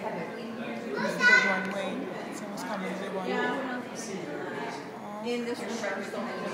This is the runway. Someone's coming to the runway. In this room.